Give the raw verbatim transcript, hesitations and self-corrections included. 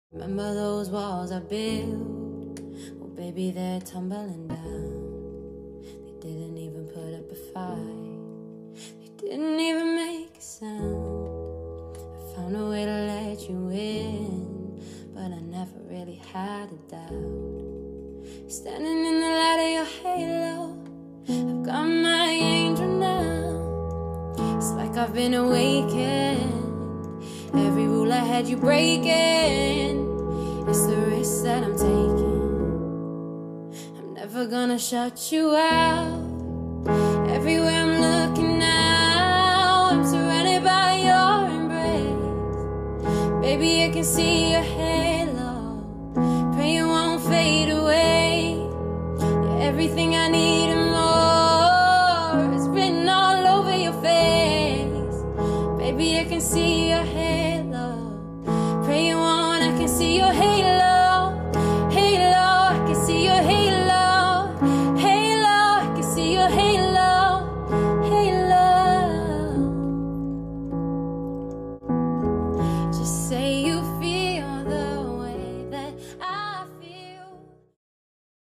Remember those walls I built? Well, baby, they're tumbling down. They didn't even put up a fight. They didn't even make a sound. I found a way to let you in, but I never really had a doubt. Standing in the light of your halo, I've got my angel now. It's like I've been awakened. Every rule I had you breaking. It's the risk that I'm taking. I'm never gonna shut you out. Everywhere I'm looking now, I'm surrounded by your embrace. Baby, I can see your halo. Pray it won't fade away. You're everything I need